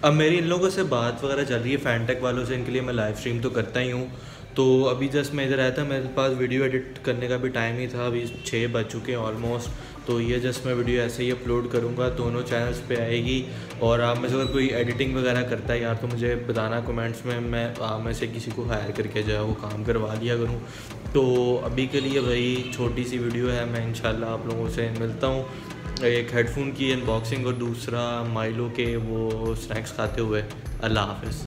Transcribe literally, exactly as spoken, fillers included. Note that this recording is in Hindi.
अब मेरी इन लोगों से बात वगैरह चल रही है फैनटेक वालों से, इनके लिए मैं लाइव स्ट्रीम तो करता ही हूँ। तो अभी जस्ट मैं इधर आया था, मेरे पास वीडियो एडिट करने का भी टाइम ही था, अभी छः बज चुके हैं ऑलमोस्ट। तो ये जस्ट मैं वीडियो ऐसे ही अपलोड करूँगा, दोनों चैनल्स पे आएगी। और आप में से अगर कोई एडिटिंग वगैरह करता है यार तो मुझे बताना कमेंट्स में, मैं आप में से किसी को हायर करके जो है वो काम करवा लिया करूँ। तो अभी के लिए भाई छोटी सी वीडियो है, मैं इंशाल्लाह आप लोगों से मिलता हूँ। एक हेडफोन की अनबॉक्सिंग और दूसरा माइलो के वो स्नैक्स खाते हुए। अल्लाह हाफ़िज़।